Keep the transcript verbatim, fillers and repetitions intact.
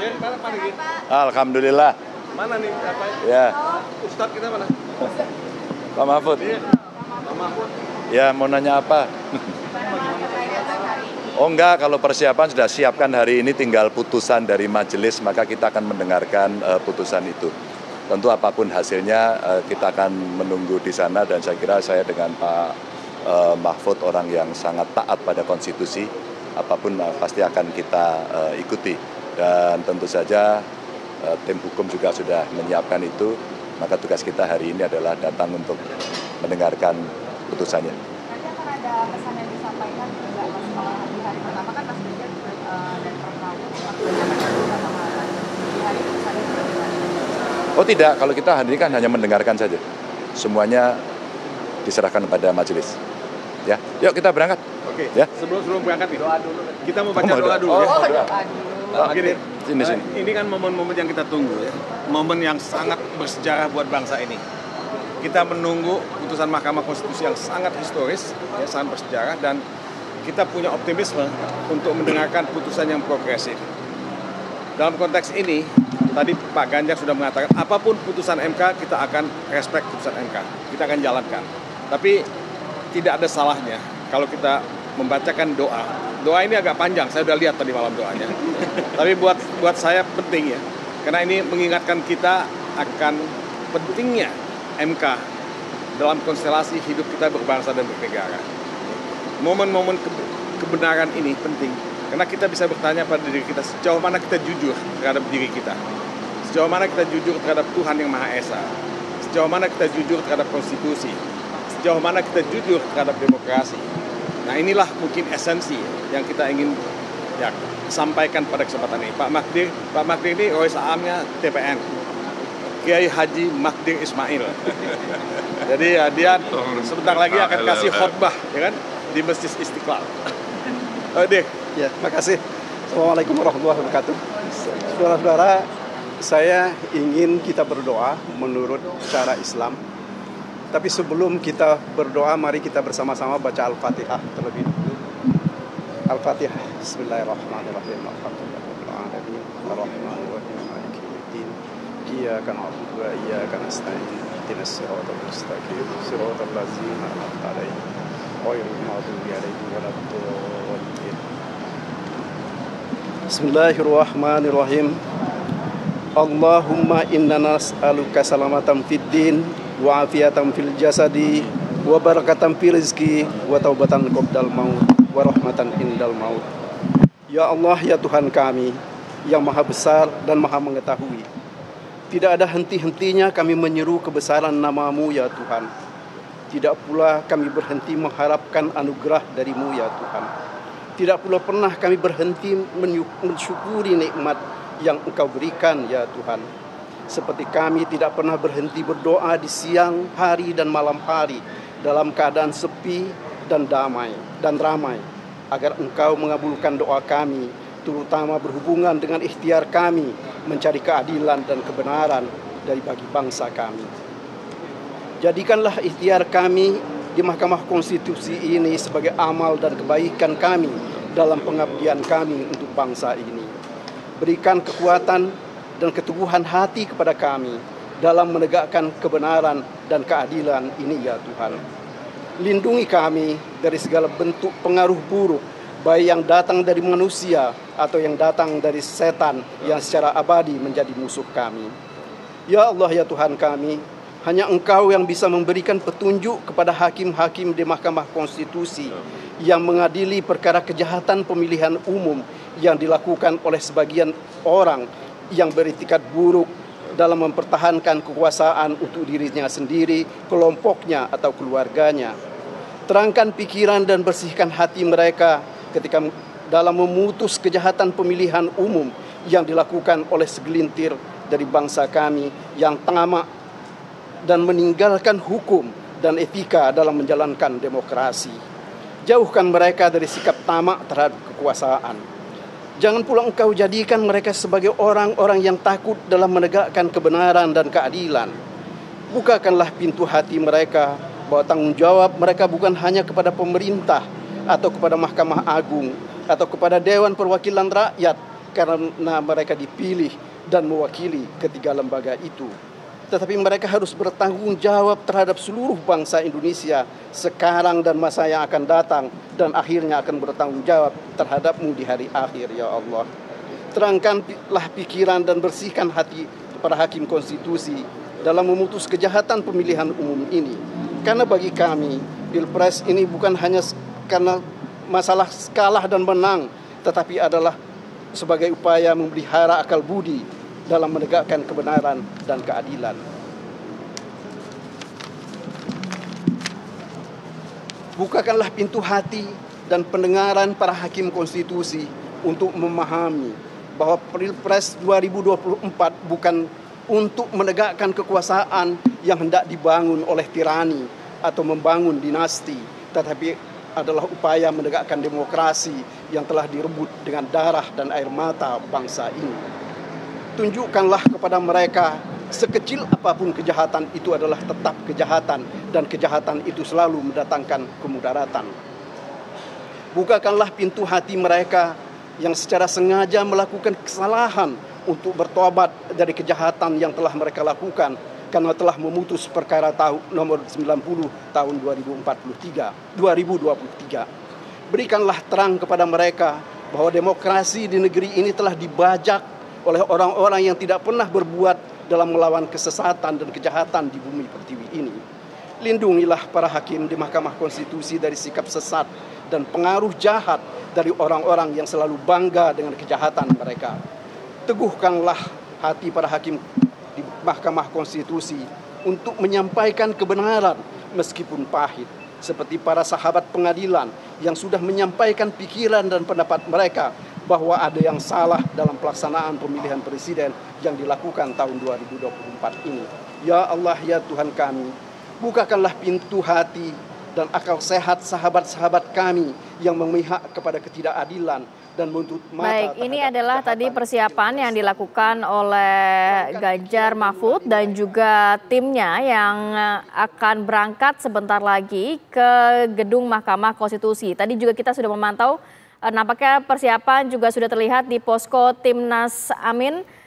Dari mana Pak Rigi? Alhamdulillah. Mana nih apa? Ya. Ustadz kita mana? Pak Mahfud. Iya. Pak Mahfud. Ya, mau nanya apa? Oh enggak, kalau persiapan sudah siapkan hari ini, tinggal putusan dari majelis, maka kita akan mendengarkan uh, putusan itu. Tentu apapun hasilnya uh, kita akan menunggu di sana, dan saya kira saya dengan Pak uh, Mahfud orang yang sangat taat pada konstitusi, apapun uh, pasti akan kita uh, ikuti. Dan tentu saja uh, tim hukum juga sudah menyiapkan itu, maka tugas kita hari ini adalah datang untuk mendengarkan putusannya. Nanti akan ada pesan yang disampaikan juga Mas Malah di hari pertama kan Mas Ganjar uh, dan Prof Mahfud di hari putusan itu bagaimana? Oh tidak, kalau kita hari ini kan hanya mendengarkan saja. Semuanya diserahkan kepada majelis. Ya, yuk kita berangkat. Oke. Ya. Sebelum sebelum berangkat nih. Doa dulu. Kita mau baca Oh, doa doa. dulu Oh, ya. Oh, doa dulu. Nah, gini, Sini, sini. ini kan momen-momen yang kita tunggu ya. Momen yang sangat bersejarah buat bangsa ini. Kita menunggu putusan Mahkamah Konstitusi yang sangat historis, ya, sangat bersejarah, dan kita punya optimisme untuk mendengarkan putusan yang progresif. Dalam konteks ini, tadi Pak Ganjar sudah mengatakan, apapun putusan M K, kita akan respect putusan M K. Kita akan jalankan. Tapi tidak ada salahnya kalau kita membacakan doa. Doa ini agak panjang, saya sudah lihat tadi malam doanya. Tapi buat buat saya penting ya, karena ini mengingatkan kita akan pentingnya M K dalam konstelasi hidup kita berbangsa dan bernegara. Momen-momen kebenaran ini penting, karena kita bisa bertanya pada diri kita, sejauh mana kita jujur terhadap diri kita, sejauh mana kita jujur terhadap Tuhan yang Maha Esa, sejauh mana kita jujur terhadap konstitusi, sejauh mana kita jujur terhadap demokrasi. Nah inilah mungkin esensi yang kita ingin ya, sampaikan pada kesempatan ini. Pak Magdir, Pak Magdir ini Rois Aamnya T P N, Kiai Haji Magdir Ismail. Jadi ya, dia sebentar lagi akan kasih khotbah ya kan di Masjid Istiqlal. Oh, deh. Ya, makasih. Assalamualaikum warahmatullahi wabarakatuh. Saudara-saudara, saya ingin kita berdoa menurut cara Islam. Tapi sebelum kita berdoa, mari kita bersama-sama baca Al-Fatihah terlebih dulu. Al-Fatihah. Bismillahirrahmanirrahim. Alhamdulillahirabbil alamin. Arrahmanirrahim. Maliki yaumiddin. Iyyaka na'budu wa iyyaka nasta'in. Ihdinas siratal mustaqim. Siratal ladzina an'amta 'alaihim ghairil maghdubi 'alaihim waladdallin. Bismillahirrahmanirrahim. Allahumma inna nas'aluka salamatan fid din wa afiatan fil jasadi wa barakatan fil rizqi wa taubatan qabdal maut wa rahmatan indal maut. Ya Allah, ya Tuhan kami yang maha besar dan maha mengetahui, tidak ada henti-hentinya kami menyeru kebesaran nama-Mu ya Tuhan. Tidak pula kami berhenti mengharapkan anugerah dari-Mu ya Tuhan. Tidak pula pernah kami berhenti mensyukuri nikmat yang Engkau berikan ya Tuhan. Seperti kami tidak pernah berhenti berdoa di siang hari dan malam hari dalam keadaan sepi dan damai dan ramai, agar Engkau mengabulkan doa kami, terutama berhubungan dengan ikhtiar kami mencari keadilan dan kebenaran dari bagi bangsa kami. Jadikanlah ikhtiar kami di Mahkamah Konstitusi ini sebagai amal dan kebaikan kami dalam pengabdian kami untuk bangsa ini. Berikan kekuatan dan keteguhan hati kepada kami dalam menegakkan kebenaran dan keadilan ini ya Tuhan. Lindungi kami dari segala bentuk pengaruh buruk, baik yang datang dari manusia atau yang datang dari setan yang secara abadi menjadi musuh kami. Ya Allah, ya Tuhan kami, hanya Engkau yang bisa memberikan petunjuk kepada hakim-hakim di Mahkamah Konstitusi yang mengadili perkara kejahatan pemilihan umum yang dilakukan oleh sebagian orang yang beritikat buruk dalam mempertahankan kekuasaan untuk dirinya sendiri, kelompoknya atau keluarganya. Terangkan pikiran dan bersihkan hati mereka ketika dalam memutus kejahatan pemilihan umum yang dilakukan oleh segelintir dari bangsa kami yang tamak dan meninggalkan hukum dan etika dalam menjalankan demokrasi. Jauhkan mereka dari sikap tamak terhadap kekuasaan. Jangan pula Engkau jadikan mereka sebagai orang-orang yang takut dalam menegakkan kebenaran dan keadilan. Bukakanlah pintu hati mereka bahwa tanggung jawab mereka bukan hanya kepada pemerintah atau kepada Mahkamah Agung atau kepada Dewan Perwakilan Rakyat, karena mereka dipilih dan mewakili ketiga lembaga itu. Tetapi mereka harus bertanggung jawab terhadap seluruh bangsa Indonesia sekarang dan masa yang akan datang, dan akhirnya akan bertanggung jawab terhadapmu di hari akhir, ya Allah. Terangkanlah pikiran dan bersihkan hati para hakim konstitusi dalam memutus kejahatan pemilihan umum ini. Karena bagi kami, Pilpres ini bukan hanya karena masalah kalah dan menang, tetapi adalah sebagai upaya memelihara akal budi dalam menegakkan kebenaran dan keadilan. Bukakanlah pintu hati dan pendengaran para hakim konstitusi untuk memahami bahwa Pilpres dua ribu dua puluh empat bukan untuk menegakkan kekuasaan yang hendak dibangun oleh tirani atau membangun dinasti, tetapi adalah upaya menegakkan demokrasi yang telah direbut dengan darah dan air mata bangsa ini. Tunjukkanlah kepada mereka, sekecil apapun kejahatan itu adalah tetap kejahatan, dan kejahatan itu selalu mendatangkan kemudaratan. Bukakanlah pintu hati mereka yang secara sengaja melakukan kesalahan untuk bertobat dari kejahatan yang telah mereka lakukan karena telah memutus perkara tahun nomor sembilan puluh tahun dua ribu dua puluh tiga. Berikanlah terang kepada mereka bahwa demokrasi di negeri ini telah dibajak oleh orang-orang yang tidak pernah berbuat dalam melawan kesesatan dan kejahatan di bumi pertiwi ini. Lindungilah para hakim di Mahkamah Konstitusi dari sikap sesat dan pengaruh jahat dari orang-orang yang selalu bangga dengan kejahatan mereka. Teguhkanlah hati para hakim di Mahkamah Konstitusi untuk menyampaikan kebenaran meskipun pahit, seperti para sahabat pengadilan yang sudah menyampaikan pikiran dan pendapat mereka bahwa ada yang salah dalam pelaksanaan pemilihan presiden yang dilakukan tahun dua ribu dua puluh empat ini. Ya Allah, ya Tuhan kami, bukakanlah pintu hati dan akal sehat sahabat-sahabat kami yang memihak kepada ketidakadilan dan menutup mata. Baik, ini adalah tadi persiapan yang dilakukan oleh Ganjar Mahfud dan juga timnya yang akan berangkat sebentar lagi ke gedung Mahkamah Konstitusi. Tadi juga kita sudah memantau, nampaknya persiapan juga sudah terlihat di posko Timnas Amin